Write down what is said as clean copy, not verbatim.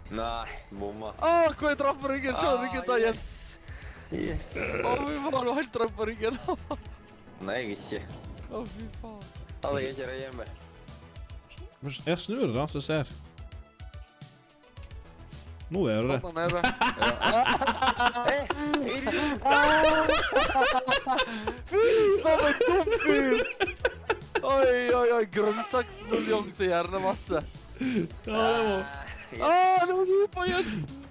Nei, bomma. Hvor jeg traff på ryggen! Se ryggen da, Jens! Yes. Fy faen, du har helt traff på ryggen! Nei, jeg ikke. Fy faen. Hadde jeg ikke det hjemme. Jeg snur det da, så jeg ser. Nå er det. Sånn nede. Fy faen, en dum fyr! Oi, grønnsaksbuljong som hjernemasse. Ja, det var... Nå var du på, Jens!